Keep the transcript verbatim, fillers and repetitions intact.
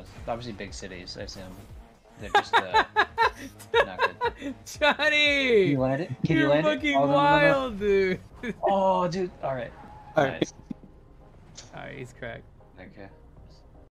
obviously big cities, I assume. They're just uh, not good. Johnny! Can you land it? Can You're you land fucking it? Oh, no, no, no, no. wild, dude. Oh, dude. All right. All right. Nice. Alright, he's cracked. Okay.